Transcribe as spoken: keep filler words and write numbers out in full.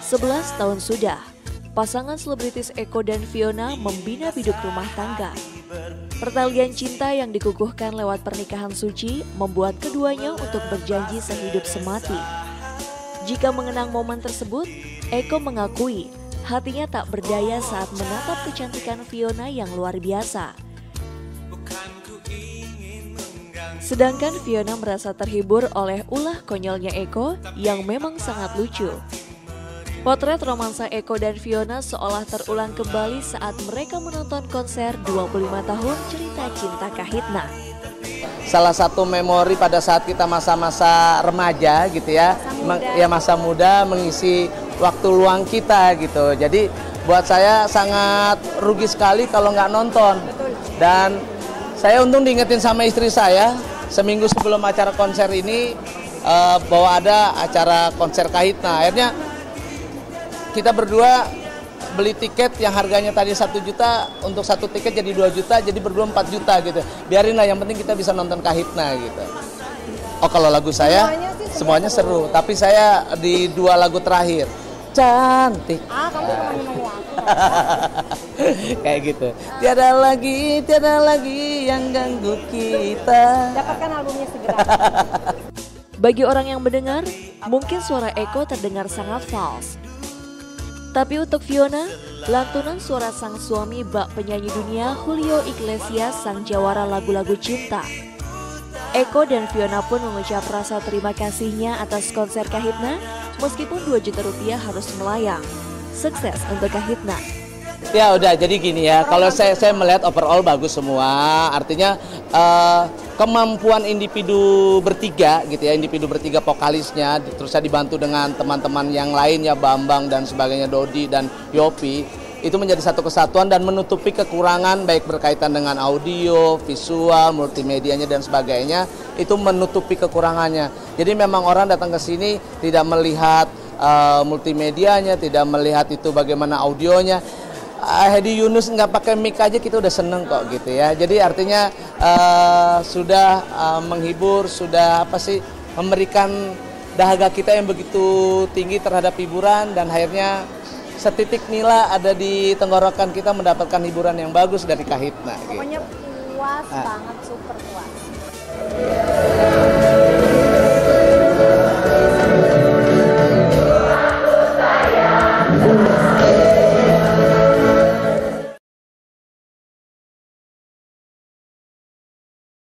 sebelas tahun sudah, pasangan selebritis Eko dan Fiona membina biduk rumah tangga. Pertalian cinta yang dikukuhkan lewat pernikahan suci membuat keduanya untuk berjanji sehidup semati. Jika mengenang momen tersebut, Eko mengakui hatinya tak berdaya saat menatap kecantikan Fiona yang luar biasa. Sedangkan Fiona merasa terhibur oleh ulah konyolnya Eko yang memang sangat lucu. Potret romansa Eko dan Fiona seolah terulang kembali saat mereka menonton konser dua puluh lima tahun cerita cinta Kahitna. Salah satu memori pada saat kita masa-masa remaja gitu ya, masa muda. ya masa muda mengisi waktu luang kita gitu. Jadi buat saya sangat rugi sekali kalau nggak nonton. Dan saya untung diingetin sama istri saya seminggu sebelum acara konser ini uh, bahwa ada acara konser Kahitna. Akhirnya kita berdua beli tiket yang harganya tadi satu juta, untuk satu tiket jadi dua juta, jadi berdua empat juta gitu. Biarinlah, yang penting kita bisa nonton Kahitna gitu. Oh, kalau lagu saya semuanya, sih, semuanya seru. seru, tapi saya di dua lagu terakhir cantik. Ah, kamu cuma ngomong aku. Kayak gitu. Tiada lagi, tiada lagi yang ganggu kita. Dapatkan albumnya segera. Bagi orang yang mendengar, mungkin suara Eko terdengar sangat false. Tapi untuk Fiona, lantunan suara sang suami bak penyanyi dunia Julio Iglesias sang jawara lagu-lagu cinta. Eko dan Fiona pun mengucap rasa terima kasihnya atas konser Kahitna, meskipun dua juta rupiah harus melayang. Sukses untuk Kahitna. Ya udah, jadi gini ya, kalau saya saya melihat overall bagus semua, artinya uh, kemampuan individu bertiga gitu ya, individu bertiga vokalisnya, terus saya dibantu dengan teman-teman yang lainnya, Bambang dan sebagainya, Dodi dan Yopi, itu menjadi satu kesatuan dan menutupi kekurangan baik berkaitan dengan audio, visual, multimedianya dan sebagainya, itu menutupi kekurangannya. Jadi memang orang datang ke sini tidak melihat uh, multimedianya, tidak melihat itu bagaimana audionya. Hedi Yunus nggak pakai mic aja kita udah seneng kok gitu ya. Jadi artinya uh, sudah uh, menghibur, sudah apa sih memberikan dahaga kita yang begitu tinggi terhadap hiburan, dan akhirnya setitik nila ada di tenggorokan kita mendapatkan hiburan yang bagus dari Kahitna. Pokoknya gitu. puas ah. banget, super puas.